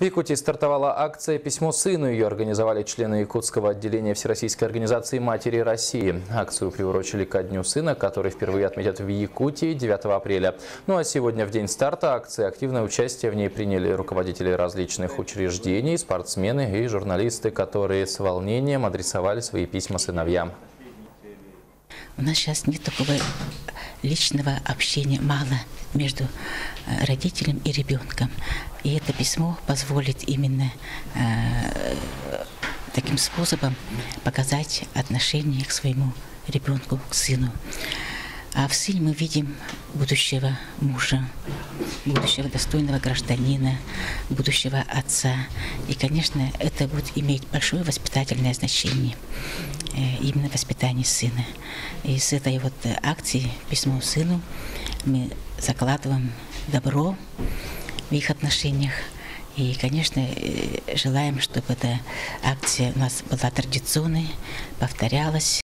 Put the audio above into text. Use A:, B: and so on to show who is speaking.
A: В Якутии стартовала акция «Письмо сыну». Ее организовали члены якутского отделения Всероссийской организации «Матери России». Акцию приурочили ко Дню сына, который впервые отметят в Якутии 9 апреля. Ну а сегодня, в день старта акции, активное участие в ней приняли руководители различных учреждений, спортсмены и журналисты, которые с волнением адресовали свои письма сыновьям.
B: У нас сейчас нет такого личного общения, мало между родителем и ребенком. И это письмо позволит именно таким способом показать отношение к своему ребенку, к сыну. А в сыне мы видим будущего мужа, будущего достойного гражданина, будущего отца. И, конечно, это будет иметь большое воспитательное значение, именно воспитание сына. И с этой вот акции «Письмо сыну» мы закладываем добро в их отношениях. И, конечно, желаем, чтобы эта акция у нас была традиционной, повторялась.